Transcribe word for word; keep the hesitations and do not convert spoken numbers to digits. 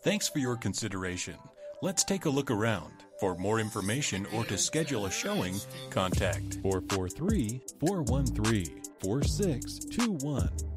Thanks for your consideration. Let's take a look around. For more information or to schedule a showing, contact four four three, four one three, four six two one.